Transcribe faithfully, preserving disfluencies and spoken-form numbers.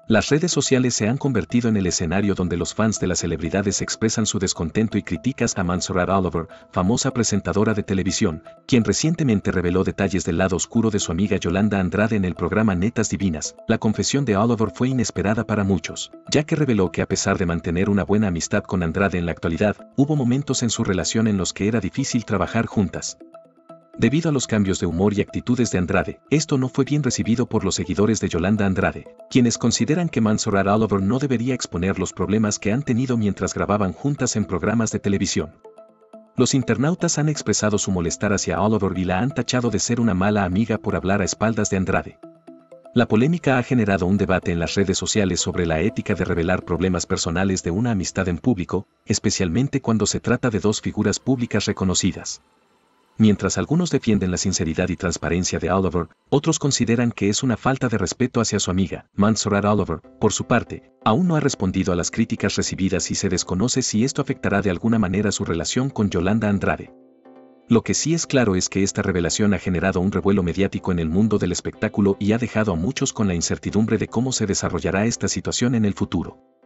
Las redes sociales se han convertido en el escenario donde los fans de las celebridades expresan su descontento y críticas a Montserrat Oliver, famosa presentadora de televisión, quien recientemente reveló detalles del lado oscuro de su amiga Yolanda Andrade en el programa Netas Divinas. La confesión de Oliver fue inesperada para muchos, ya que reveló que a pesar de mantener una buena amistad con Andrade en la actualidad, hubo momentos en su relación en los que era difícil trabajar juntas. Debido a los cambios de humor y actitudes de Andrade, esto no fue bien recibido por los seguidores de Yolanda Andrade, quienes consideran que Montserrat Oliver no debería exponer los problemas que han tenido mientras grababan juntas en programas de televisión. Los internautas han expresado su molestar hacia Oliver y la han tachado de ser una mala amiga por hablar a espaldas de Andrade. La polémica ha generado un debate en las redes sociales sobre la ética de revelar problemas personales de una amistad en público, especialmente cuando se trata de dos figuras públicas reconocidas. Mientras algunos defienden la sinceridad y transparencia de Oliver, otros consideran que es una falta de respeto hacia su amiga. Montserrat Oliver, por su parte, aún no ha respondido a las críticas recibidas y se desconoce si esto afectará de alguna manera su relación con Yolanda Andrade. Lo que sí es claro es que esta revelación ha generado un revuelo mediático en el mundo del espectáculo y ha dejado a muchos con la incertidumbre de cómo se desarrollará esta situación en el futuro.